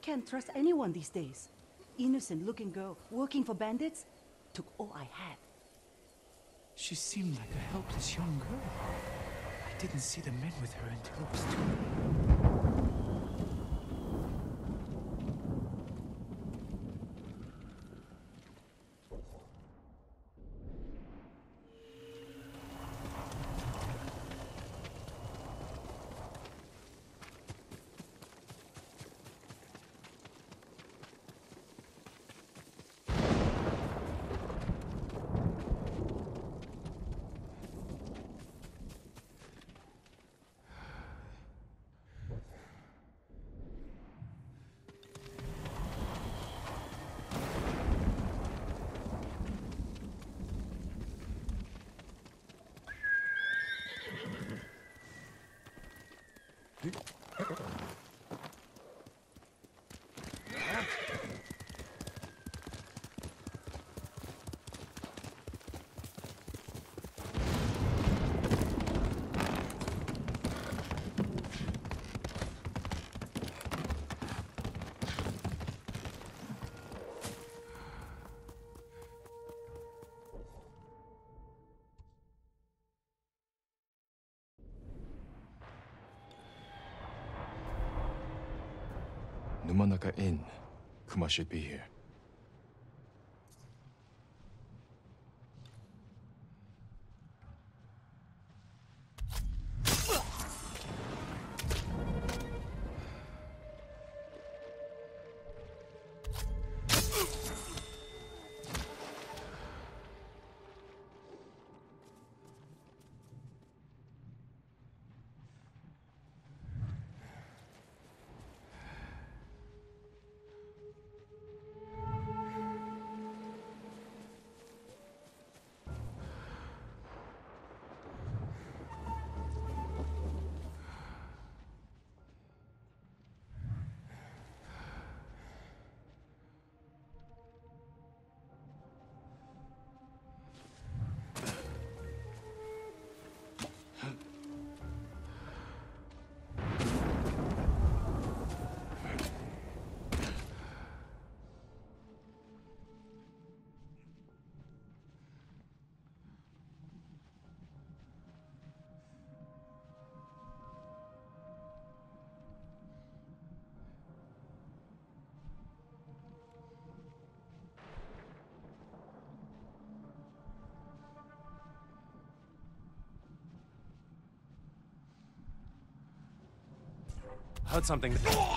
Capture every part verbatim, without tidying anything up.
can't trust anyone these days. Innocent-looking girl working for bandits took all I had. She seemed like a helpless young girl. I didn't see the men with her until it was too late. Numanaka Inn. Kuma should be here. Heard something.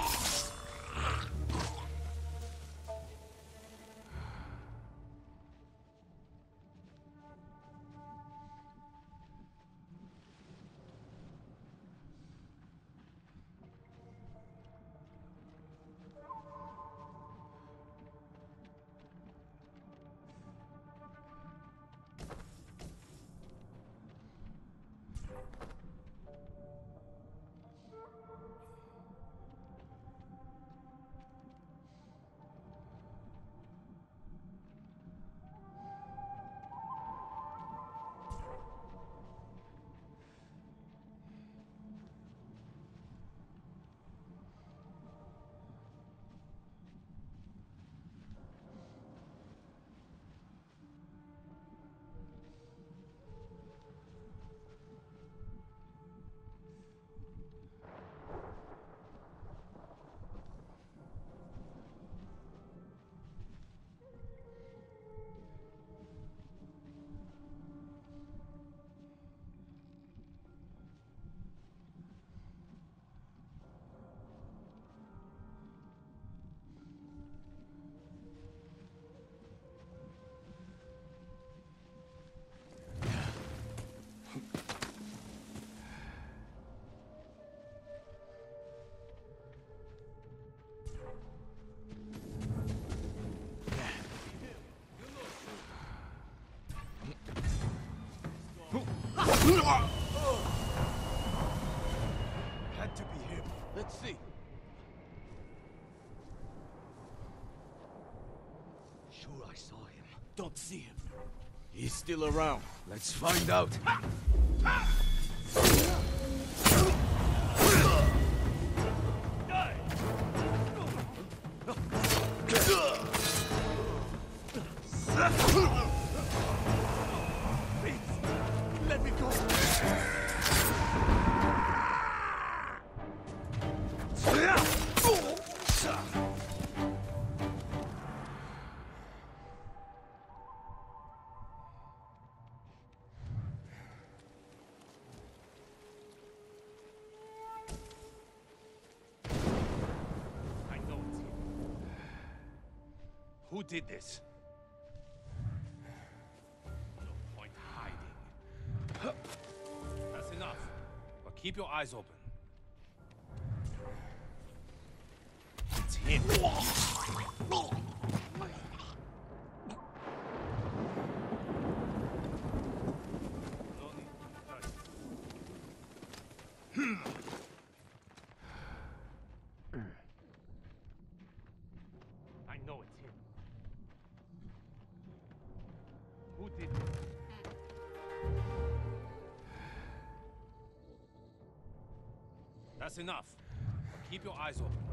Had to be him. Let's see. Sure I saw him. Don't see him. He's still around. Let's find out. Who did this? No point hiding. That's enough. But keep your eyes open. It's him. No need to touch. I know it's him. Who did this? That's enough. Keep your eyes open.